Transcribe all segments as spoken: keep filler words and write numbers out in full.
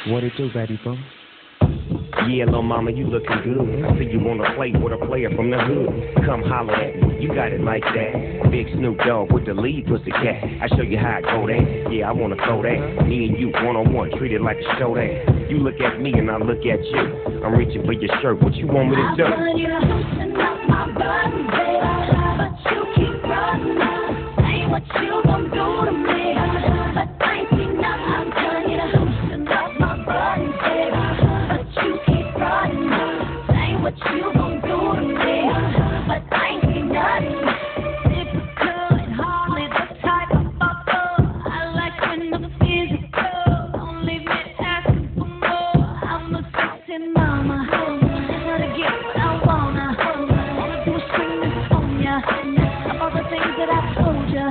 What it do, baby boo? Yeah, little mama, you looking good. I see you wanna play with a player from the hood. Come holler at me, you got it like that. Big Snoop Dogg with the lead pussycat. I show you how I go there. Yeah, I wanna throw that. Me and you one on one, treat it like a show that. You look at me and I look at you. I'm reaching for your shirt. What you want me to do? I want you to loosen up my button, baby, but you keep running. Ain't what you gon' do to me, but I ain't seen nothing. I'm telling you to loosen up my button, baby, but you keep running. Ain't what you gon' do to me, but I ain't seen nothing. Typical and hardly the type of bubble I like when the physical. Don't leave me asking for more. I'm a sexy mama, gotta get what I wanna. Wanna do is scream this on ya about the things that I told ya.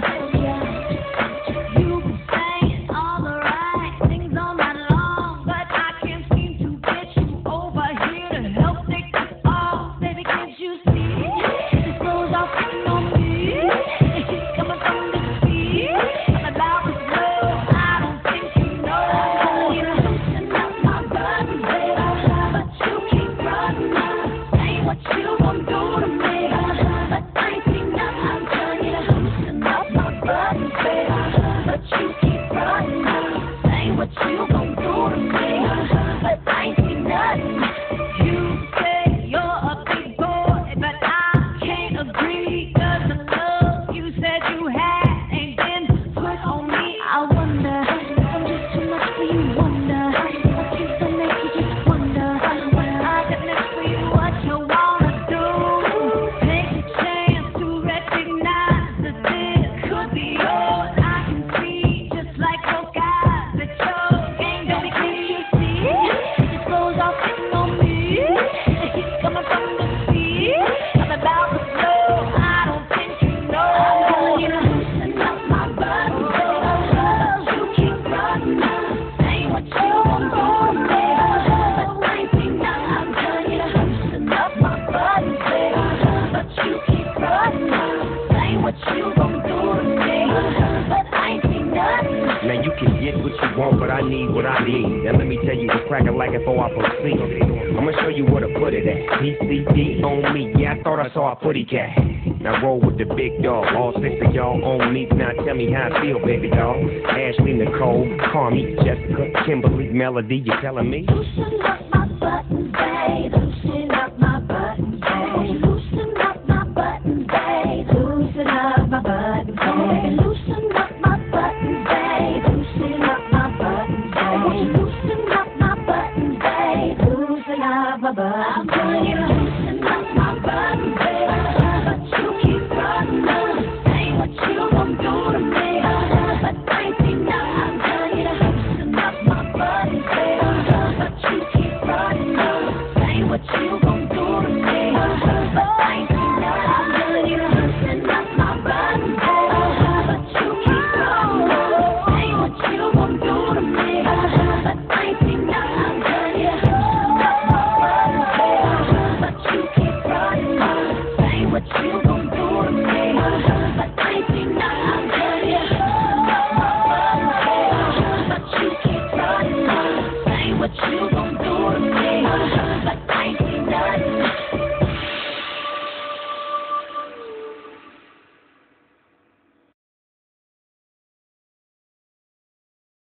You been saying all the right things all night long, but I can't seem to get you over here to help take this off. Baby, can't you see? This goes off on me. It keeps coming from the sea. I'm about this love, I don't think you know. You loosen up my button, baby, but you keep running. Ain't what you gon' do to me, but I ain't seen nothing. I'm telling you to loosen up my button, baby, but you keep running. Ain't what you gon' do to me, but I ain't seen nothing. You say you're a big boy, but I can't agree. 'Cause the love you said you had ain't been put on me. I wonder if I'm just too much for you. Wonder what you can make you just wonder. I got next for you. What you wanna do? Take a chance to recognize that this could be yours. I can see just like those guys that your game don't can't you see? It just goes off hitting on me. It keeps coming from the sea. I'm about to flow. I don't think you know. I'm telling you to loosen up my button, baby, but you keep running. Ain't what you gon' do to me, but I ain't seen nothing. I'm telling you to loosen up my button, baby, but you keep running. Ain't what you gon' do to me, but I ain't seen nothing. Now you can get what you want, but I need what I need. Now let me tell you what's cracking like it before I proceed. I'ma show you where to put it at. P C D on me, yeah, I thought I saw a footy cat. Now roll with the big dog, all six of y'all on me. Now tell me how I feel, baby dog. Ashley, Nicole, Carmi, Jessica, Kimberly, Melody, you telling me? Loosen up